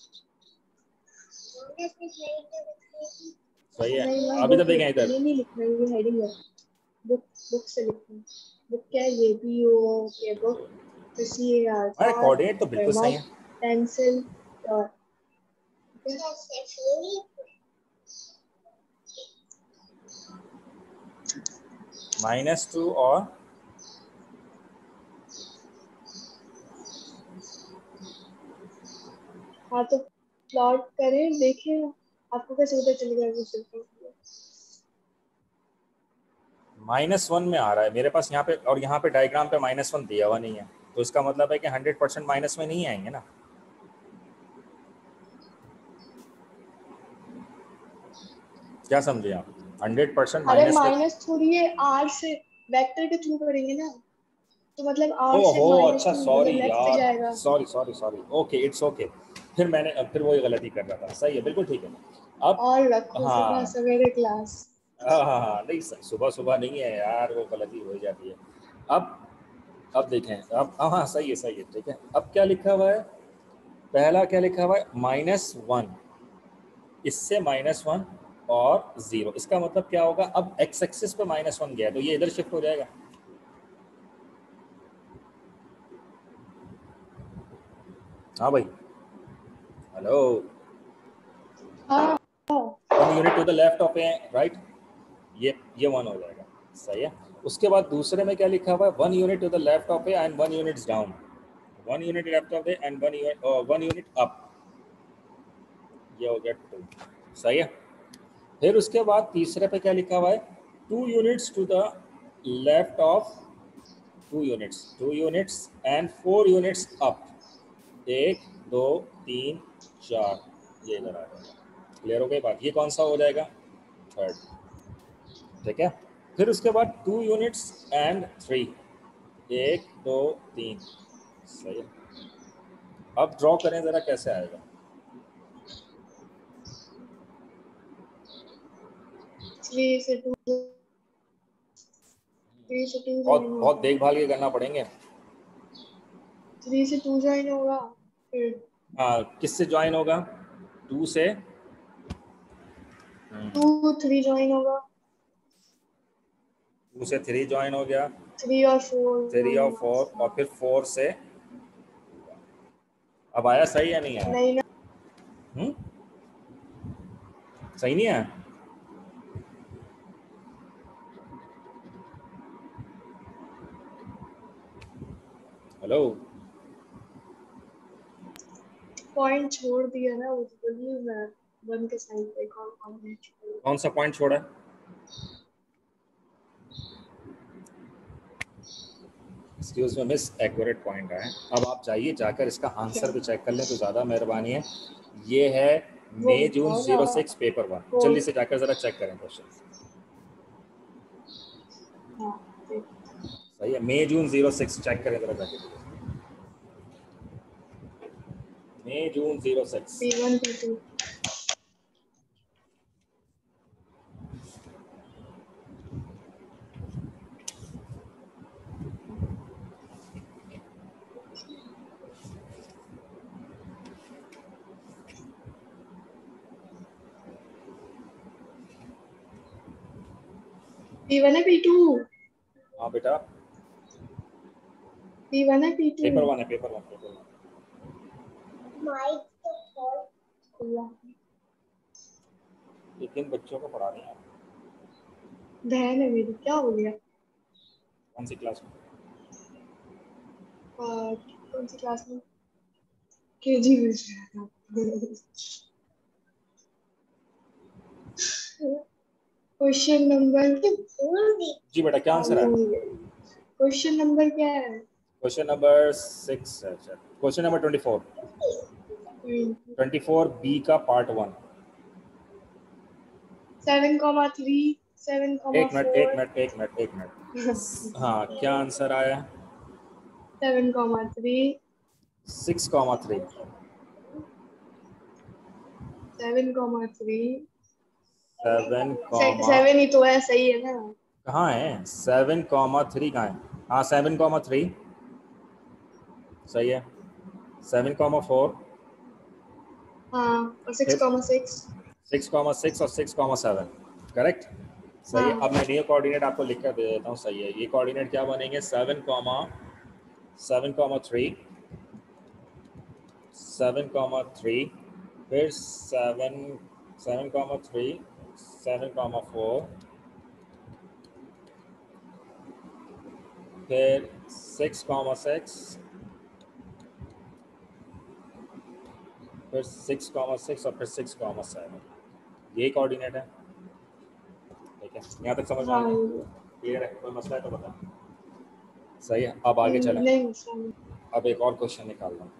Speaker 1: सही है।
Speaker 2: नहीं, मैं
Speaker 1: अभी तो
Speaker 2: बुक
Speaker 1: देखें
Speaker 2: लिख,
Speaker 1: इधर,
Speaker 2: ये नहीं लिख रही, ये हेडिंग है। बुक, बुक से लिख रही हूँ। बुक क्या है, ये भी ओ, ये बुक, फिर सी ए आर
Speaker 1: हमारे
Speaker 2: कार,
Speaker 1: कोऑर्डिनेट तो
Speaker 2: फिर
Speaker 1: बिल्कुल सही
Speaker 2: मग,
Speaker 1: है,
Speaker 2: पेंसिल और
Speaker 1: -2 और
Speaker 2: हाँ तो प्लॉट करें, देखें आपको कैसे पता चलेगा वो सिर्फ।
Speaker 1: -1 में आ रहा है मेरे पास यहाँ पे, और यहाँ पे डायग्राम पे -1 दिया हुआ नहीं है, तो इसका मतलब है कि 100% माइनस में नहीं आएंगे ना, क्या समझे आप, 100%
Speaker 2: अरे
Speaker 1: माइनस में।
Speaker 2: माइनस थोड़ी है, आर से वेक्टर के थ्रू करेंगे ना, तो मतलब आर से
Speaker 1: ओहो अच्छा,
Speaker 2: -2
Speaker 1: सॉरी
Speaker 2: मतलब लेफ्ट पे
Speaker 1: यार,
Speaker 2: जाएगा।
Speaker 1: Sorry sorry sorry, okay it's okay, फिर मैंने फिर वही गलती कर रहा था, सही है, बिल्कुल ठीक है। अब
Speaker 2: और रखो सुबह
Speaker 1: हाँ
Speaker 2: सवेरे क्लास।
Speaker 1: हाँ हाँ हाँ, नहीं सुबह सुबह नहीं है यार, वो गलती हो ही जाती है। अब देखें, अब हाँ सही है, ठीक है। अब क्या लिखा हुआ है, पहला क्या लिखा हुआ है, -1, इससे -1 और 0, इसका मतलब क्या होगा, अब एक्स एक्सिस पे -1 गया तो ये इधर शिफ्ट हो जाएगा, हाँ भाई, हेलो।
Speaker 2: हाँ
Speaker 1: 1 unit to the left of A, right, ये 1 हो जाएगा, सही है। उसके बाद दूसरे में क्या लिखा हुआ है, 1 unit to the left of A and 1 unit down, 1 unit left of A and 1 unit up, ये हो गया 2, सही है। फिर उसके बाद तीसरे पे क्या लिखा हुआ है, 2 units to the left of 2 units and 4 units up, 1 2 3 4, ये इधर आ जाएगा। क्लियर हो गई बात, ये कौन सा हो जाएगा, थर्ड, ठीक है। फिर उसके बाद 2 यूनिट्स एंड 3, 1 2 3, सही है। अब ड्रॉ करें जरा, कैसे आएगा,
Speaker 2: 3 से 2, 3 से 2
Speaker 1: बहुत
Speaker 2: ज्वाइन
Speaker 1: बहुत
Speaker 2: होगा,
Speaker 1: देखभाल के करना पड़ेंगे।
Speaker 2: 3 से 2 ज्वाइन होगा, फिर
Speaker 1: किससे ज्वाइन होगा, 2 से
Speaker 2: 2 3 ज्वाइन होगा,
Speaker 1: 2 से 3 ज्वाइन हो गया,
Speaker 2: 3 और 4
Speaker 1: 3
Speaker 2: ज्वाइन
Speaker 1: और
Speaker 2: होगा।
Speaker 1: 4, और
Speaker 2: हाँ
Speaker 1: फिर 4 से, अब आया सही या नहीं आया,
Speaker 2: नहीं ना,
Speaker 1: हम्म, सही नहीं आया, हेलो,
Speaker 2: पॉइंट छोड़ दिया ना, वो तो बोलिए मैं 1 के साइड पे कौन कौन है छोड़।
Speaker 1: कौन सा पॉइंट छोड़ा है, excuse me miss, accurate point है। अब आप जाइए, जाकर इसका आंसर भी चेक कर लें तो ज़्यादा मेहरबानी है। ये है
Speaker 2: वो
Speaker 1: मई जून
Speaker 2: बताओ ना
Speaker 1: 06 पेपर 1, जल्दी
Speaker 2: फोर्थ।
Speaker 1: से जाकर ज़रा चेक करें क्वेश्चन,
Speaker 2: हाँ ठीक।
Speaker 1: सही है, मई जून 06 चेक करें ज़रा जाके, मई जून 06।
Speaker 2: P1 P2। P1 है P2,
Speaker 1: हाँ बेटा,
Speaker 2: P1 है P2।
Speaker 1: पेपर 1 है, पेपर 1, पेपर 1।
Speaker 2: माइक तो खोल खुला।
Speaker 1: ये किन बच्चों को पढ़ा रही हैं आप,
Speaker 2: बहन है मेरी, क्या हो गया।
Speaker 1: कौन सी क्लास में,
Speaker 2: और कौन सी क्लास में, केजी में था। क्वेश्चन नंबर
Speaker 1: जी बेटा क्या आंसर है,
Speaker 2: क्वेश्चन नंबर क्या है।
Speaker 1: क्वेश्चन नंबर 6 है, अच्छा क्वेश्चन नंबर 24, 24 बी का पार्ट 1।
Speaker 2: 7,3 7,4
Speaker 1: एक मिनट, हाँ क्या आंसर आया,
Speaker 2: 7,3
Speaker 1: 6,3,
Speaker 2: 7,3
Speaker 1: 7 कॉमा,
Speaker 2: 7 ही तो है, सही है ना।
Speaker 1: कहाँ है 7,3, कहाँ है, हाँ 7,3 सही है, 7,4,
Speaker 2: हाँ और
Speaker 1: फिर
Speaker 2: 6,6।
Speaker 1: 6,6 और 6,7, करेक्ट, सही है।
Speaker 2: हाँ
Speaker 1: अब मैं न्यू कोऑर्डिनेट आपको लिख कर दे देता हूँ, सही है। ये कोऑर्डिनेट क्या बनेंगे, 7,3, 7,3, फिर 7,3, 7,4, फिर 6,6, फिर 6,6 और फिर 6,7, यही कोऑर्डिनेट है, ठीक है। यहाँ तक समझ में आ
Speaker 2: हाँ
Speaker 1: गया,
Speaker 2: ये
Speaker 1: क्लियर है, कोई मसला है तो बता, सही है। अब आगे चलें,
Speaker 2: नहीं मसला नहीं।
Speaker 1: अब एक और क्वेश्चन निकाल रहा हूँ,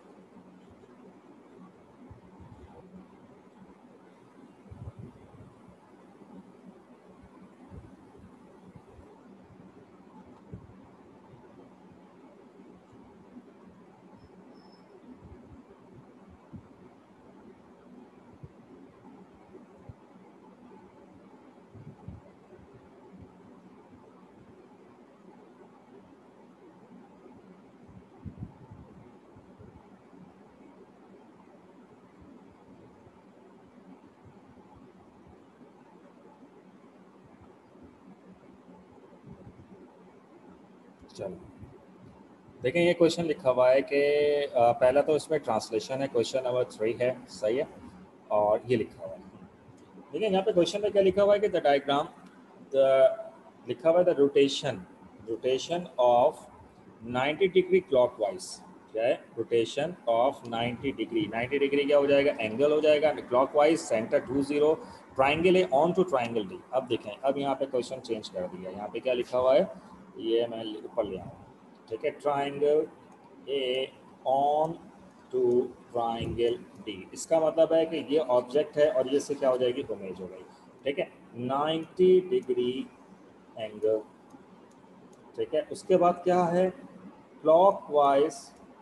Speaker 1: चलो देखें ये क्वेश्चन लिखा हुआ है कि पहला तो इसमें ट्रांसलेशन है, क्वेश्चन नंबर 3 है, सही है, और ये लिखा हुआ है। देखिए यहाँ पे क्वेश्चन में क्या लिखा हुआ है कि द डायग्राम, द लिखा हुआ है the rotation of 90 degree clockwise. क्या है? Rotation of 90 degree. 90 डिग्री क्या हो जाएगा? एंगल हो जाएगा। Clockwise centre 20, triangle A on to triangle D. अब देखें, अब यहाँ पे क्वेश्चन चेंज कर दिया। यहाँ पे क्या लिखा हुआ है, ये मैं ऊपर ले आऊँ, ठीक है। Triangle A on to triangle D, इसका मतलब है कि ये ऑब्जेक्ट है और ये से क्या हो जाएगी? इमेज हो गई, ठीक है। 90 डिग्री एंगल, ठीक है। उसके बाद क्या है? क्लॉकवाइज,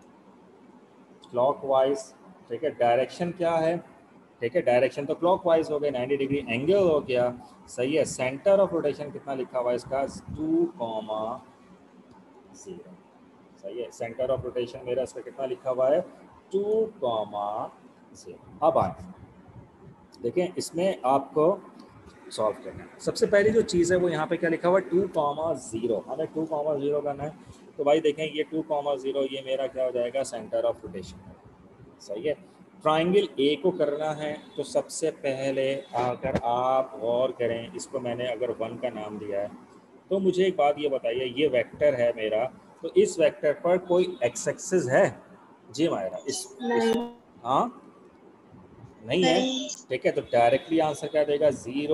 Speaker 1: ठीक है। डायरेक्शन क्या है? ठीक है, डायरेक्शन तो क्लॉकवाइज हो गया, 90 डिग्री एंगल हो गया, सही है। सेंटर ऑफ रोटेशन कितना लिखा हुआ है इसका? 2,0, सही है। सेंटर ऑफ रोटेशन मेरा इसका कितना लिखा हुआ है? 2,0। अब आए देखें, इसमें आपको सॉल्व करना है। सबसे पहली जो चीज़ है वो यहाँ पे क्या लिखा हुआ है? 2,0। हमें 2,0 करना है। तो भाई देखें, ये 2,0 ये मेरा क्या हो जाएगा? सेंटर ऑफ रोटेशन, सही है। ट्राइंगल ए को करना है तो सबसे पहले अगर आप गौर करें, इसको मैंने अगर 1 का नाम दिया है, तो मुझे एक बात ये बताइए, ये वेक्टर है मेरा, तो इस वेक्टर पर कोई एक्स एक्सिस है? जी मायरा, इस
Speaker 2: नहीं
Speaker 1: हाँ नहीं है,
Speaker 2: नहीं
Speaker 1: ठीक है। तो डायरेक्टली आंसर क्या देगा?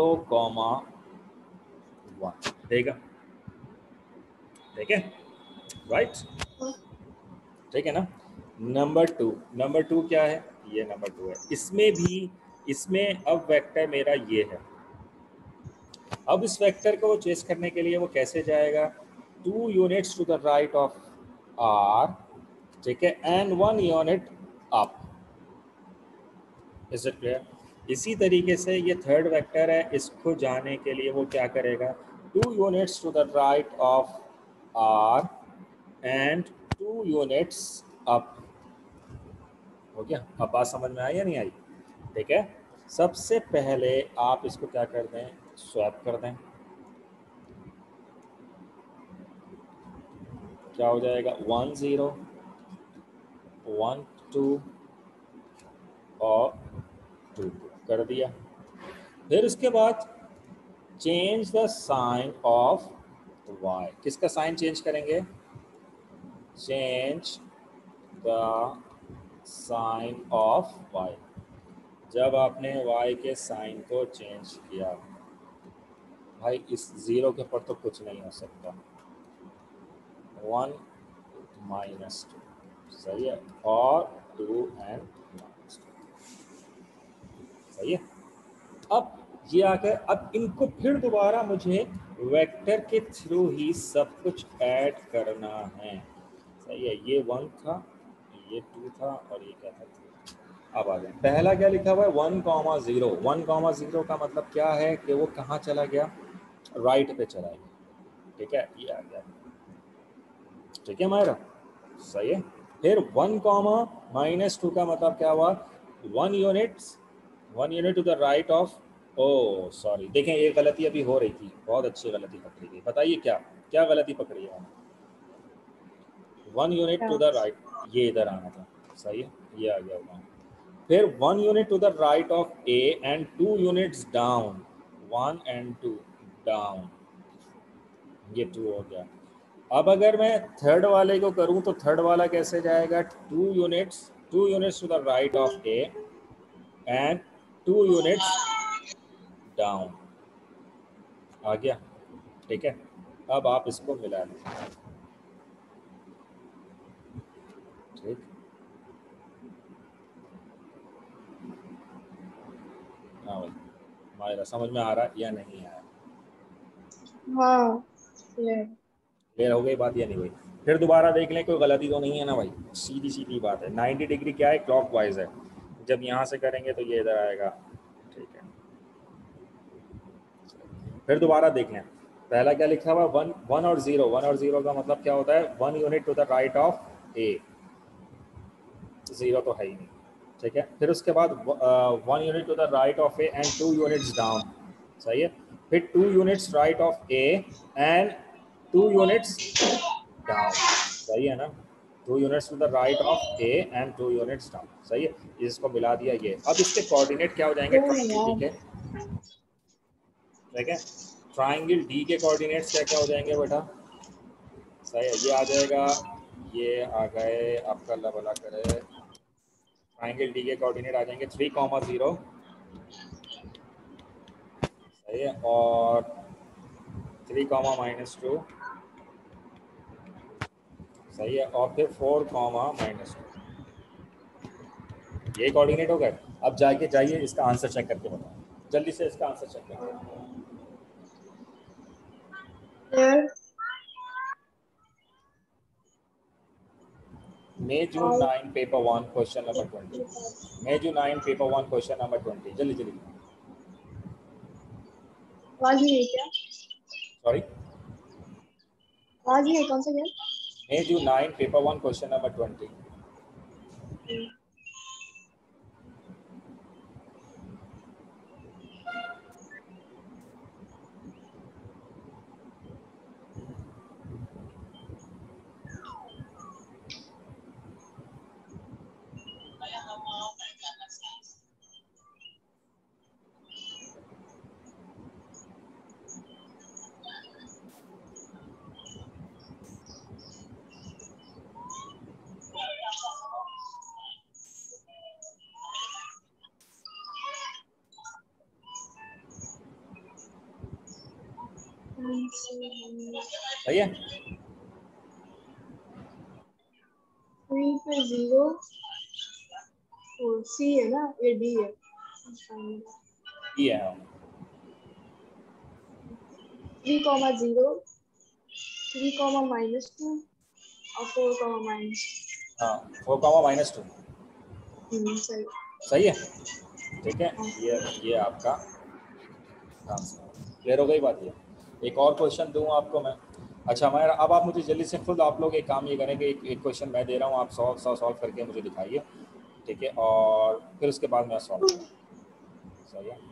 Speaker 1: 0,1 देगा, ठीक है, राइट, ठीक है ना। नंबर टू क्या है? ये नंबर 2 है। इसमें भी, इसमें अब वेक्टर मेरा ये है। अब इस वेक्टर को चेस करने के लिए वो कैसे जाएगा? 2 units to the right of R, ठीक है, and 1 unit up. Is it clear? इसी तरीके से ये थर्ड वेक्टर है, इसको जाने के लिए वो क्या करेगा? 2 units to the right of R and 2 units up. हो गया? अब बात समझ में आई या नहीं आई? ठीक है। सबसे पहले आप इसको क्या कर दें? स्वैप कर दें। क्या हो जाएगा? 1 0 1 2 और 2 कर दिया। फिर उसके बाद change the sign of y। किसका साइन चेंज करेंगे? Change the sign of y। जब आपने y के साइन को चेंज किया, भाई इस 0 के ऊपर तो कुछ नहीं हो सकता। 1 -2, सही है, और 2 एंड -2, सही है। अब ये आ गए। अब इनको फिर दोबारा मुझे वेक्टर के थ्रू ही सब कुछ ऐड करना है, सही है। ये 1 था, ये 2 था, और ये क्या था? 3। अब आ गए। पहला क्या लिखा हुआ है? 1,0। 1,0 का मतलब क्या है कि वो कहाँ चला गया? राइट पे चला गया, ठीक है, ये आ गया, ठीक है मायरा, सही है। फिर 1, -2 का मतलब क्या हुआ? 1 unit to the right of, oh sorry, देखें ये गलती अभी हो रही थी, बहुत अच्छी गलती पकड़ी गई। बताइए क्या क्या गलती पकड़ी है? 1 यूनिट टू द राइट, ये इधर आना था, सही है, ये आ गया वहाँ। फिर 1 unit to the right of A and 2 units down, 1 and 2 down, ये 2 हो गया। अब अगर मैं थर्ड वाले को करूं तो थर्ड वाला कैसे जाएगा? 2 units to the right of A and 2 units down, आ गया, ठीक है। अब आप इसको मिला लें, ठीक। हाँ भाई, मायरा समझ में आ रहा या नहीं आया?
Speaker 2: हाँ clear।
Speaker 1: क्लियर हो गई बात या नहीं हुई? फिर दोबारा देख लें, कोई गलती तो नहीं है ना भाई? सीधी सीधी बात है। 90 डिग्री क्या है? क्लॉकवाइज है। जब यहाँ से करेंगे तो ये इधर आएगा, ठीक है। फिर दोबारा देख लें, पहला क्या लिखा हुआ? 1 और 0। 1 और 0 का मतलब क्या होता है? 1 unit to the right of A, 0 तो है ही नहीं, ठीक है। फिर उसके बाद 1 unit to the right of A and 2 units down, सही है। फिर 2 units right of A and 2 units down, सही है ना। 2 units to the right of A and 2 units down. सही है, इसको मिला दिया ये। अब इसके कोऑर्डिनेट क्या हो जाएंगे
Speaker 2: वो है
Speaker 1: ट्राइंगल डी
Speaker 2: यार।
Speaker 1: के? ठीक है, ट्राइंगल डी के कोऑर्डिनेट्स क्या क्या हो जाएंगे बेटा? सही है, ये आ जाएगा, ये आ गए आपका, अल्लाह भला करे, ट्राइंगल डी के कोऑर्डिनेट आ जाएंगे 3,0। सही है, और 3,-2। सही है, और फिर 4,-2। ये कोऑर्डिनेट हो गए। अब जाके जाइए इसका आंसर चेक करके बताओ, जल्दी से इसका आंसर चेक करके।
Speaker 2: यार
Speaker 1: May June 9 paper 1 question number 20। May June 9 paper 1 question number 20। जल्दी जल्दी।
Speaker 2: आवाज नहीं है क्या?
Speaker 1: सॉरी,
Speaker 2: आवाज नहीं है, कौन सा क्या?
Speaker 1: May June 9 paper 1 question number 20। सही है,
Speaker 2: 3 पे 0, सी है ना, ये डी है।
Speaker 1: ये है।
Speaker 2: 3,0, 3,-2 और 4,-।
Speaker 1: हाँ, 4,-2।
Speaker 2: सही।
Speaker 1: सही है, ठीक है।
Speaker 2: हाँ।
Speaker 1: ये आपका आंसर क्लियर हो गई बात। ये एक और क्वेश्चन दूँ आपको मैं? अच्छा, मैं अब आप मुझे जल्दी से खुद आप लोग एक काम ये करें कि एक क्वेश्चन मैं दे रहा हूँ, आप सॉल्व करके मुझे दिखाइए, ठीक है, और फिर उसके बाद मैं सॉल्व करूँ। सही है,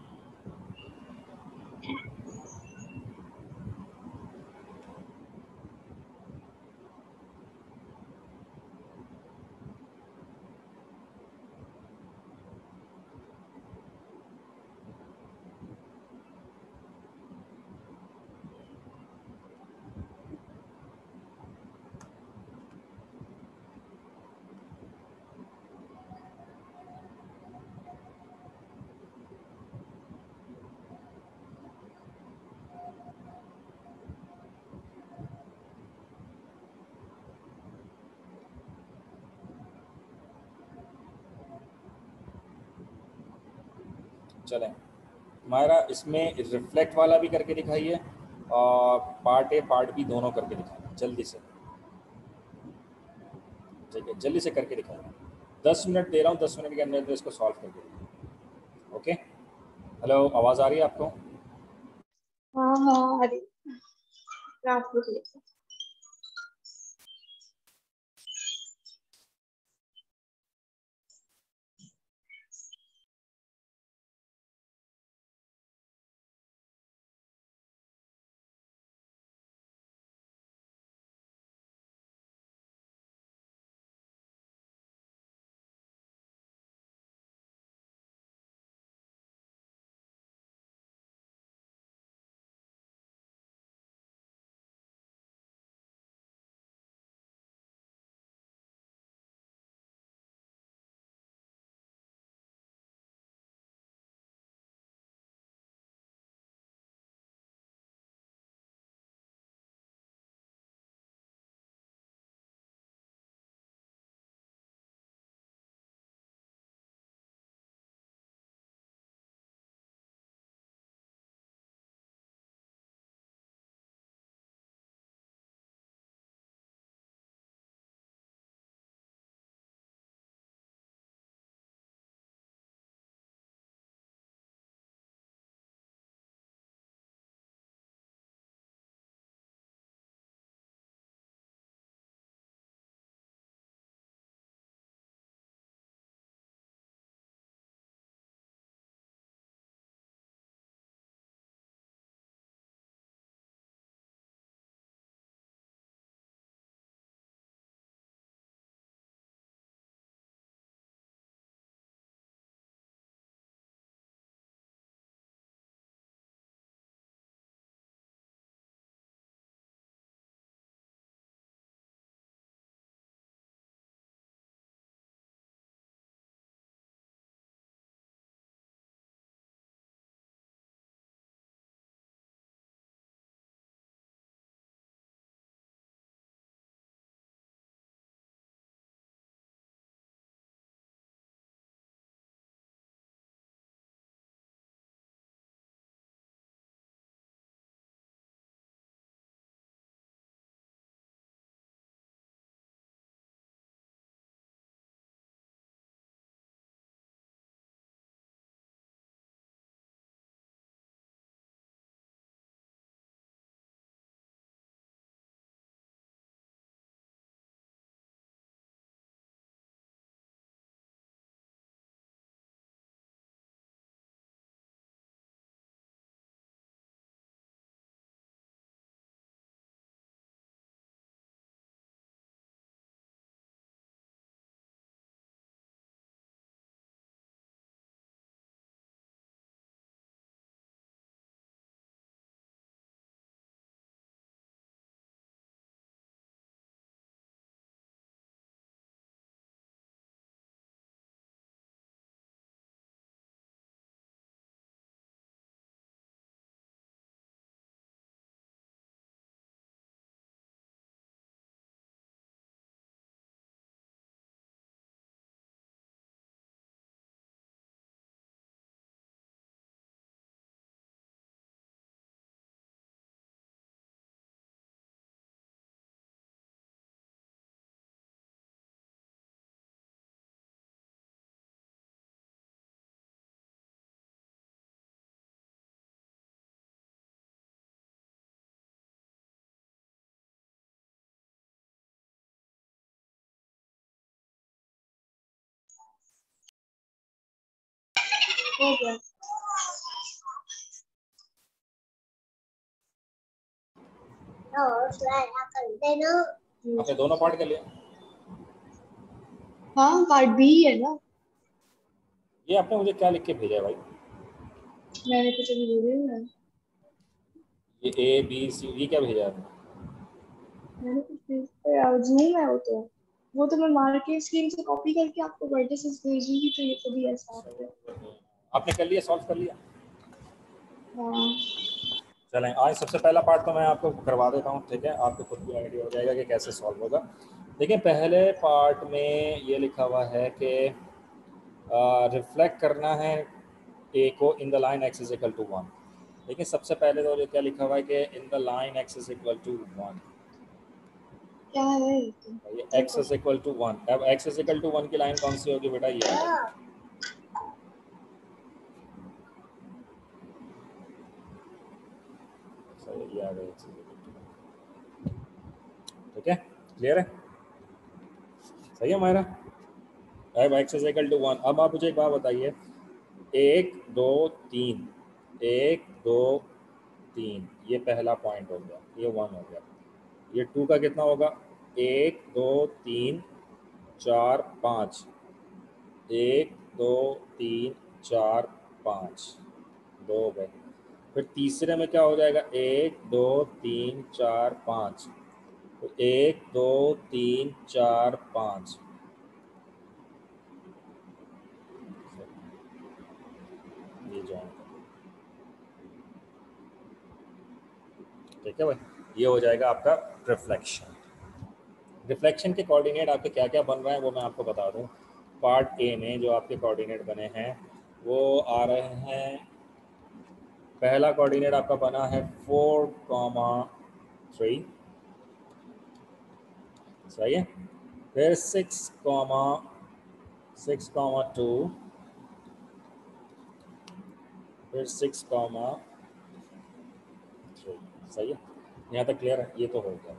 Speaker 1: चलें। हमारा इसमें रिफ्लेक्ट वाला भी करके दिखाइए और पार्ट ए पार्ट बी दोनों करके दिखाइए जल्दी से। ठीक है, जल्दी से करके दिखाइए। 10 मिनट दे रहा हूँ, 10 मिनट के अंदर अंदर इसको सॉल्व कर दीजिए। ओके, हेलो, आवाज़ आ रही है आपको?
Speaker 2: हाँ हाँ, अरे रात को हो गया।
Speaker 1: आपने दोनों पार्ट कर लिया?
Speaker 2: हाँ पार्ट बी है ना।
Speaker 1: ये आपने मुझे क्या लिख के भेजा है भाई?
Speaker 2: मैंने कुछ अभी दे दिया।
Speaker 1: ये ए बी सी, ये क्या भेजा है आपने?
Speaker 2: मैंने कुछ भेजा यार, जूम है वो तो मैं मार के स्क्रीन से कॉपी करके आपको वर्टिसेस भेजूंगी, तो ये तो भी ऐसा है।
Speaker 1: आपने कर लिया, सॉल्व कर लिया?
Speaker 2: हाँ
Speaker 1: चलें, आज सबसे पहला पार्ट तो मैं आपको करवा देता हूँ, ठीक है? आपको खुद भी आइडिया हो जाएगा कि कैसे सॉल्व होगा। देखिए, पहले पार्ट में ये लिखा हुआ है कि रिफ्लेक्ट करना है ए को in the line X is equal to 1। लेकिन सबसे पहले तो ये क्या लिखा हुआ है कि in the line X is equal to 1।
Speaker 2: क्या है ये तो?
Speaker 1: ये एक्स
Speaker 2: देखो
Speaker 1: इज इक्वल टू 1। अब एक्स इज इक्वल टू 1 की लाइन कौन सी होगी बेटा? ये वाली। सही, ये आ गई x is equal to 1। ठीक है, क्लियर है? सही है मायरा? अब एक्स इज इक्वल टू 1। अब आप मुझे एक बात बताइए, 1 2 3, 1 2 3, ये पहला पॉइंट हो गया, ये 1 हो गया। ये 2 का कितना होगा? 1 2 3 4 5, 1 2 3 4 5, 2 हो गए। फिर तीसरे में क्या हो जाएगा? 1 2 3 4 5, तो 1 2 3 4 5, ये जॉइन। ठीक है भाई, ये हो जाएगा आपका रिफ्लेक्शन। रिफ्लेक्शन के कोऑर्डिनेट आपके क्या क्या बन रहे हैं वो मैं आपको बता दूं। पार्ट ए में जो आपके कोऑर्डिनेट बने हैं वो आ रहे हैं, पहला कोऑर्डिनेट आपका बना है 4,3, सही है। फिर 6,2, फिर 6,3, सही है। यहाँ तक क्लियर है? ये तो हो गया,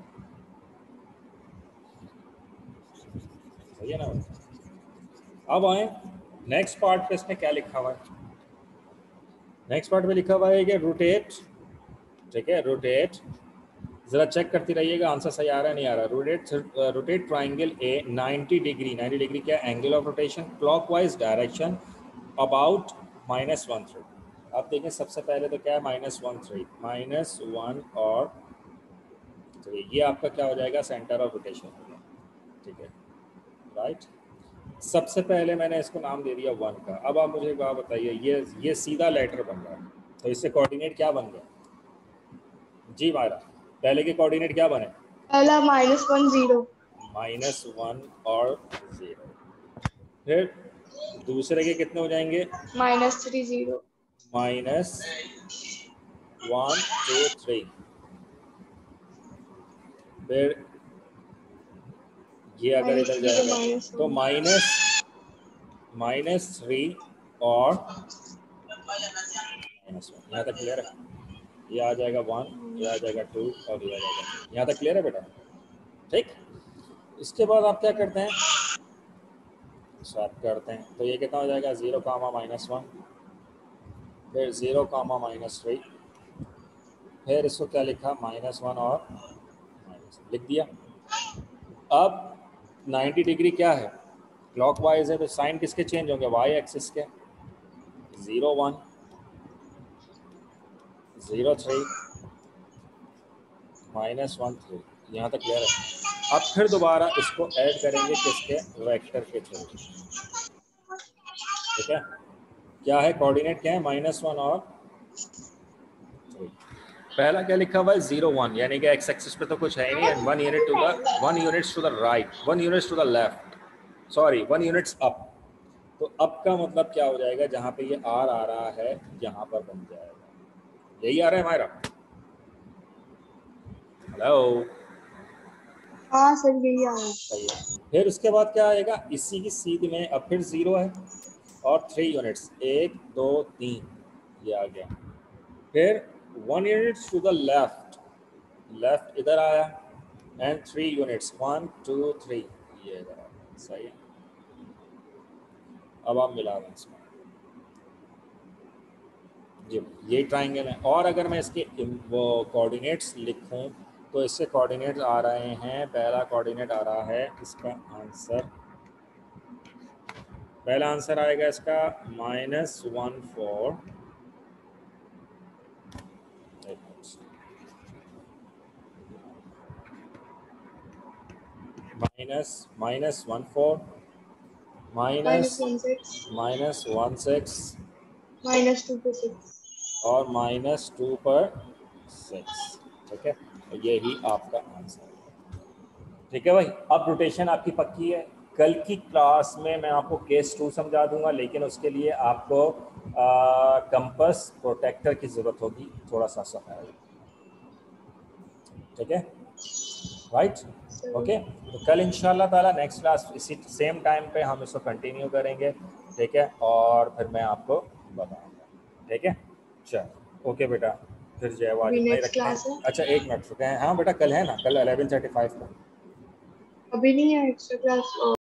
Speaker 1: सही है ना भाई? अब आए नेक्स्ट पार्ट पे, इसमें क्या लिखा हुआ है? नेक्स्ट पार्ट में लिखा हुआ है कि रोटेट, ठीक है, रोटेट, जरा चेक करती रहिएगा आंसर सही आ रहा है नहीं आ रहा। Rotate triangle A 90 degree, 90 degree क्या? Angle of rotation, clockwise direction about -1/3। अब देखें सबसे पहले तो क्या है? -1/3, -1 और 3, ये आपका क्या हो जाएगा? सेंटर ऑफ रोटेशन होगा, ठीक है, राइट। सबसे पहले मैंने इसको नाम दे दिया 1 का। अब आप मुझे एक बात बताइए, ये सीधा लेटर बन रहा है, तो इससे कोऑर्डिनेट क्या बन गया? जी मायरा, पहले के कोऑर्डिनेट क्या बने?
Speaker 2: पहला -1 0।
Speaker 1: -1 और 0। फिर दूसरे के कितने हो जाएंगे?
Speaker 2: -3 0।
Speaker 1: -1 2 3। फिर ये अगर इधर
Speaker 2: -3
Speaker 1: जाएगा
Speaker 2: से
Speaker 1: तो
Speaker 2: -1।
Speaker 1: -3 और -1। यहाँ तक क्लियर है? ये आ जाएगा 1, ये आ जाएगा 2 और ये आ जाएगा 3। यहाँ तक क्लियर है बेटा? ठीक। इसके बाद आप क्या करते हैं? स्वैप करते हैं, तो ये कितना हो जाएगा? 0, -1, फिर 0, -3, फिर इसको क्या लिखा? -1 और लिख दिया। अब 90 डिग्री क्या है? क्लॉकवाइज है, तो साइन किसके चेंज होंगे? वाई एक्सिस के। 0 1 0 3 -1 3। यहाँ तक क्लियर है? अब फिर दोबारा इसको ऐड करेंगे किसके? वेक्टर के थ्रू, ठीक है। क्या है कोऑर्डिनेट? क्या है? -1 और 3। पहला क्या लिखा हुआ है? 0 1, यानी कि एक्स एक्सिस पे तो कुछ है ही नहीं, and 1 unit to the 1 units to the right, 1 units to the left, sorry 1 units up. तो अप का मतलब क्या हो जाएगा? जहाँ पे ये आर आ रहा है यहाँ पर बन जाएगा। यही आ रहा है हमारा? हेलो,
Speaker 2: हाँ सर यही आ रहा है।
Speaker 1: सही है। फिर उसके बाद क्या आएगा? इसी की सीध में अब फिर 0 है और 3 यूनिट्स, 1 2 3, ये आ गया। फिर 1 units to the left, left इधर आया, एंड 3 यूनिट्स, 1 2 3, ये इधर आ गया, सही है। अब आप मिला दें इसमें, जी ये ट्राइंगल है। और अगर मैं इसके वो कोऑर्डिनेट्स लिखूं तो इससे कोऑर्डिनेट्स आ रहे हैं, पहला कोऑर्डिनेट आ रहा है इसका आंसर, पहला आंसर आएगा इसका -1 4 -1 4
Speaker 2: -1 6
Speaker 1: -1 6
Speaker 2: -2 पे 6
Speaker 1: और -2 पर 6। ठीक है, तो यही आपका आंसर है। ठीक है भाई, अब रोटेशन आपकी पक्की है। कल की क्लास में मैं आपको केस 2 समझा दूंगा, लेकिन उसके लिए आपको कंपास प्रोटेक्टर की ज़रूरत होगी, थोड़ा सा सफाई। ठीक है, राइट, ओके। तो कल इंशाल्लाह ताला नेक्स्ट क्लास इसी सेम टाइम पे हम इसको कंटिन्यू करेंगे। ठीक है, और फिर मैं आपको बताऊंगा। ठीक है, चलो ओके बेटा, फिर जय वाल,
Speaker 2: अभी
Speaker 1: इतना ही
Speaker 2: नेक्स्ट
Speaker 1: रखते
Speaker 2: क्लास
Speaker 1: हैं।
Speaker 2: है।
Speaker 1: अच्छा 1 मिनट रुके हैं, हाँ बेटा कल है ना, कल 11:35 को।
Speaker 2: अभी नहीं है एक्स्ट्रा क्लास।